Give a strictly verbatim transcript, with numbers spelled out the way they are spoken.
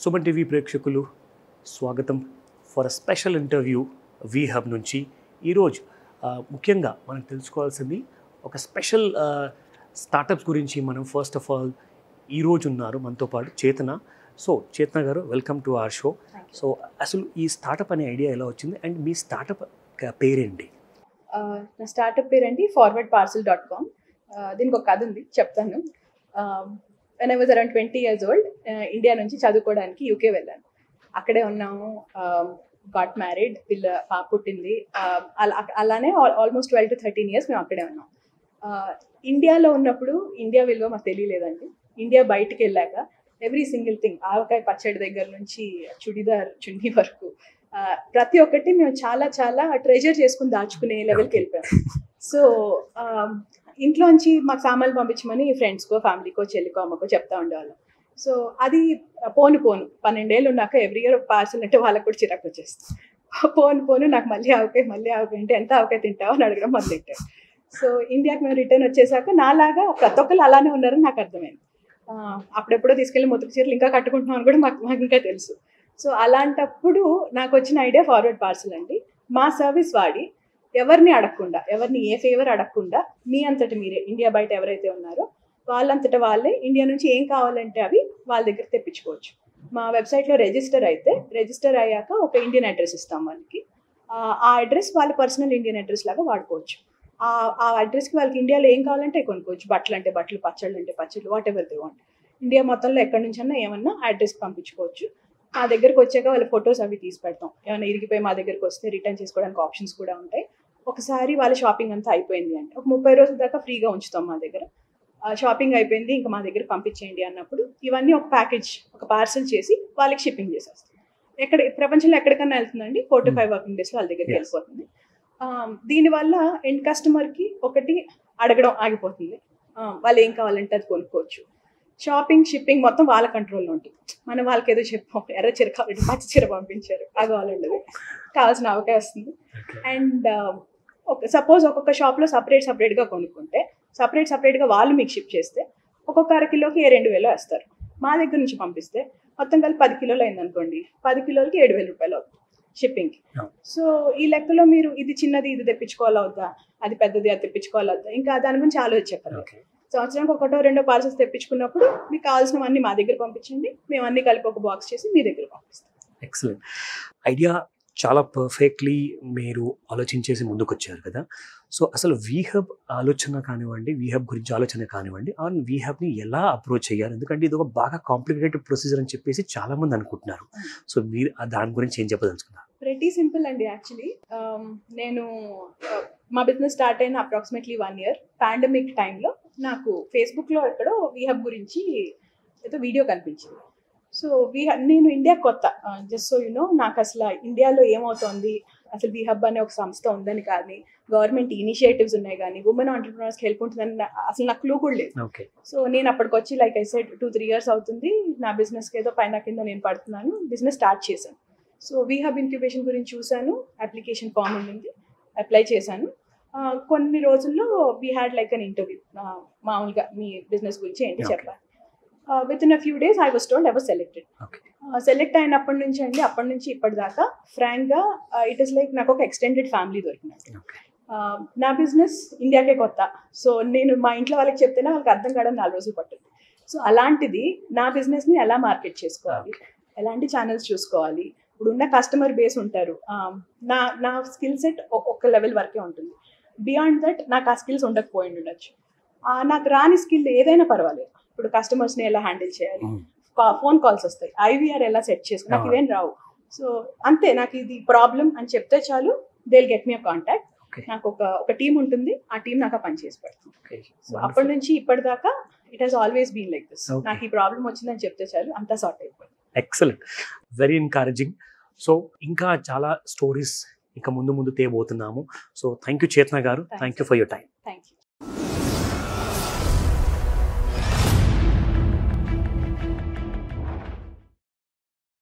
Suman TV ప్రేక్షకులు స్వాగతం for a special interview వీ హబ్ నుంచి. ఈరోజు ముఖ్యంగా మనం తెలుసుకోవాల్సింది ఒక స్పెషల్ స్టార్టప్స్ గురించి. మనం ఫస్ట్ ఆఫ్ ఆల్ ఈరోజు ఉన్నారు మనతో పాటు చేతన. So Chetana garu, welcome to our show. So అసలు ఈ స్టార్టప్ అనే ఐడియా ఎలా వచ్చింది అండ్ మీ స్టార్టప్ పేరేంటి? నా స్టార్టప్ పేరేంటి ఫార్వర్డ్ పార్సల్ డాట్ కామ్. దీనికి ఒక కథ ఉంది, చెప్తాను. When I was around twenty years old, India నుంచి చదువుకోవడానికి యూకే వెళ్ళాను. అక్కడే ఉన్నాము, గాట్ మ్యారీడ్, పిల్ల పాప పుట్టింది. అలా అలానే almost twelve to thirteen years మేము అక్కడే ఉన్నాం. ఇండియాలో ఉన్నప్పుడు ఇండియా విలువ మాకు తెలియలేదండి. ఇండియా బయటికి వెళ్ళాక ఎవ్రీ సింగిల్ థింగ్, ఆవకాయ పచ్చడి దగ్గర నుంచి చుడిదార్ చున్నీ వరకు ప్రతి ఒక్కటి మేము చాలా చాలా ట్రెజర్ చేసుకుని దాచుకునే లెవెల్కి వెళ్ళిపోయాం. సో ఇంట్లోంచి మాకు సామాన్లు పంపించమని ఫ్రెండ్స్కో, ఫ్యామిలీకో, చెల్లికో, అమ్మకో చెప్తా ఉండేవాళ్ళం. సో అది పోను పోను పన్నెండేళ్ళు ఉన్నాక ఎవ్రీ ఇయర్ పార్సల్ అంటే వాళ్ళకి కూడా చిరాకు వచ్చేస్తుంది. పోను పోను నాకు మళ్ళీ ఆవకాయ మళ్ళీ ఆవకాయ అంటే ఎంత ఆవకాయ తింటావో అని అడగడం మొదలెట్టారు. సో ఇండియాకి మేము రిటర్న్ వచ్చేసాక నాలాగా ప్రతి ఒక్కరు అలానే ఉన్నారని నాకు అర్థమైంది. అప్పుడెప్పుడో తీసుకెళ్ళి ముతుకు చీరలు ఇంకా కట్టుకుంటున్నాం అని కూడా మాకు మాకు ఇంకా తెలుసు. సో అలాంటప్పుడు నాకు వచ్చిన ఐడియా ఫార్వర్డ్ పార్సల్ అండి. మా సర్వీస్ వాడి ఎవరిని అడగకుండా, ఎవరిని ఏ ఫేవర్ అడగకుండా మీ అంతటి మీరే, ఇండియా బయట ఎవరైతే ఉన్నారో వాళ్ళంతట వాళ్ళే ఇండియా నుంచి ఏం కావాలంటే అవి వాళ్ళ దగ్గర తెప్పించుకోవచ్చు. మా వెబ్సైట్లో రిజిస్టర్ అయితే, రిజిస్టర్ అయ్యాక ఒక ఇండియన్ అడ్రస్ ఇస్తాం వాళ్ళకి. ఆ అడ్రస్ వాళ్ళ పర్సనల్ ఇండియన్ అడ్రస్ లాగా వాడుకోవచ్చు. ఆ అడ్రస్కి వాళ్ళకి ఇండియాలో ఏం కావాలంటే కొనుక్కోవచ్చు. బట్టలు అంటే బట్టలు, పచ్చళ్ళు అంటే పచ్చళ్ళు, whatever they want. India మొత్తంలో ఎక్కడి నుంచన్నా ఏమన్నా ఆ అడ్రస్కి పంపించుకోవచ్చు. మా దగ్గరకు వచ్చాక వాళ్ళ ఫొటోస్ అవి తీసి పెడతాం. ఏమైనా ఇరిగిపోయి మా దగ్గరకు వస్తే రిటర్న్ చేసుకోవడానికి ఆప్షన్స్ కూడా ఉంటాయి. ఒకసారి వాళ్ళ షాపింగ్ అంతా అయిపోయింది అంటే ఒక ముప్పై రోజుల దాకా ఫ్రీగా ఉంచుతాం మా దగ్గర. షాపింగ్ అయిపోయింది ఇంకా మా దగ్గర పంపించేయండి అన్నప్పుడు ఇవన్నీ ఒక ప్యాకేజ్, ఒక పార్సల్ చేసి వాళ్ళకి షిప్పింగ్ చేసేస్తాం. ఎక్కడ ప్రపంచంలో ఎక్కడికన్నా వెళ్తుందండి, ఫోర్ టు ఫైవ్ వర్కింగ్ డేస్లో వాళ్ళ దగ్గరికి వెళ్ళిపోతుంది. దీనివల్ల ఎండ్ కస్టమర్కి ఒకటి అడగడం ఆగిపోతుంది. వాళ్ళు ఏం కావాలంటే అది కొనుక్కోవచ్చు. షాపింగ్, షిప్పింగ్ మొత్తం వాళ్ళ కంట్రోల్లో ఉంటుంది. మనం వాళ్ళకి ఏదో చెప్పాం, ఎర్ర చీర కావాలంటే పచ్చి చీర పంపించారు, అది కావాలండి, కావాల్సిన అవకాశం వస్తుంది. అండ్ ఒక సపోజ్ ఒక్కొక్క షాప్లో సపరేట్ సపరేట్గా కొనుక్కుంటే సపరేట్ సపరేట్గా వాళ్ళు మీకు షిప్ చేస్తే ఒక్కొక్క అర కిలోకి ఏ రెండు వేలు వేస్తారు. మా దగ్గర నుంచి పంపిస్తే మొత్తం కలిపి పది కిలోలు అయిందనుకోండి, పది కిలోలకి ఏడు వేల రూపాయలు అవుతుంది షిప్పింగ్కి. సో ఈ లెక్కలో మీరు ఇది చిన్నది ఇది తెప్పించుకోవాలా వద్దా, అది పెద్దది అది తెప్పించుకోవాలా వద్దా, ఇంకా దాని గురించి ఆలోచించక్కర్లేదు. సంవత్సరానికి ఒకటో రెండో పార్సల్స్ తెప్పించుకున్నప్పుడు మీకు కావాల్సినవన్నీ మా దగ్గర పంపించండి, మేము అన్ని కలిపి ఒక బాక్స్ చేసి మీ దగ్గర పంపిస్తాం. ఎక్సలెంట్ ఐడియా, చాలా పర్ఫెక్ట్లీ మీరు ఆలోచించేసి ముందుకు వచ్చారు కదా. సో అసలు వీహబ్ ఆలోచన కానివ్వండి, వీహబ్ గురించి ఆలోచన కానివ్వండి, ఆన్ వీహబ్ని ఎలా అప్రోచ్ చేయాలి, ఎందుకంటే ఇది ఒక బాగా కాంప్లికేటెడ్ ప్రొసీజర్ అని చెప్పేసి చాలా మంది అనుకుంటున్నారు. సో మీరు దాని గురించి ఏం చెప్పదలుచుకున్నారు? వెరీ సింపుల్ అండి. యాక్చువల్లీ నేను మా బిజినెస్ స్టార్ట్ అయిన అప్రాక్సిమేట్లీ వన్ ఇయర్ పాండమిక్ టైంలో నాకు ఫేస్బుక్లో ఎక్కడో వీహబ్ గురించి ఏదో వీడియో కనిపించింది. సో వీ నేను ఇండియా కొత్త, జస్ట్ సో యూనో, నాకు అసలు ఇండియాలో ఏమవుతోంది, అసలు వీహబ్ అనే ఒక సంస్థ ఉందని కానీ, గవర్నమెంట్ ఇనిషియేటివ్స్ ఉన్నాయి కానీ, ఉమెన్ ఆంటర్ప్రినర్స్కి హెల్ప్ ఉంటుందని అసలు నాకు క్లూ కూడా లేదు. సో నేను అప్పటికి వచ్చి like I said two three years అవుతుంది, నా బిజినెస్కి ఏదో పైన కింద నేను పడుతున్నాను, బిజినెస్ స్టార్ట్ చేశాను. సో వీహబ్ ఇంక్యుబేషన్ గురించి చూశాను, అప్లికేషన్ ఫామ్ ఉండింది, అప్లై చేశాను. కొన్ని రోజుల్లో we had like an interview, మామూలుగా మీ బిజినెస్ గురించి ఏంటి చెప్పాలి. Within a few days I was told I was selected. Select అయినప్పటి నుంచి అండి, అప్పటి నుంచి ఇప్పటిదాకా ఫ్రాంక్గా ఇట్ ఈస్ లైక్ నాకు ఒక ఎక్స్టెండెడ్ ఫ్యామిలీ దొరికినట్టు. నా బిజినెస్ ఇండియాకే కొత్త. సో నేను మా ఇంట్లో వాళ్ళకి చెప్తేనే వాళ్ళకి అర్థం కావడం నాలుగు రోజులు పట్టింది. సో అలాంటిది నా బిజినెస్ని ఎలా మార్కెట్ చేసుకోవాలి, ఎలాంటి ఛానల్స్ చూసుకోవాలి, ఇప్పుడు ఉన్న కస్టమర్ బేస్ ఉంటారు, నా నా స్కిల్ సెట్ ఒక్క లెవెల్ వరకే ఉంటుంది. బియాండ్ దట్ నాకు ఆ స్కిల్స్ ఉండకపోయి ఉండొచ్చు. నాకు రాని స్కిల్ ఏదైనా పర్వాలేదు. ఇప్పుడు కస్టమర్స్ని ఎలా హ్యాండిల్ చేయాలి, ఫోన్ కాల్స్ వస్తాయి, ఐవీఆర్ ఎలా సెట్ చేసుకో, నాకు ఇవేం రావు. సో అంతే, నాకు ఇది ప్రాబ్లం అని చెప్తే చాలు, they will get me a contact. నాకు ఒక ఒక టీం ఉంటుంది, ఆ టీం నాకు పని చేసి పెడతాను. సో అప్పటి నుంచి ఇప్పటిదాకా it has always been like this. నాకు ఈ ప్రాబ్లం వచ్చిందని చెప్తే చాలు, అంతా సార్ట్ అయిపోయింది. Excellent, very encouraging. సో ఇంకా చాలా స్టోరీస్ ఇంకా ముందు ముందు తేబోతున్నాము. So thank you Chetana garu, thank you for your time. Thank you.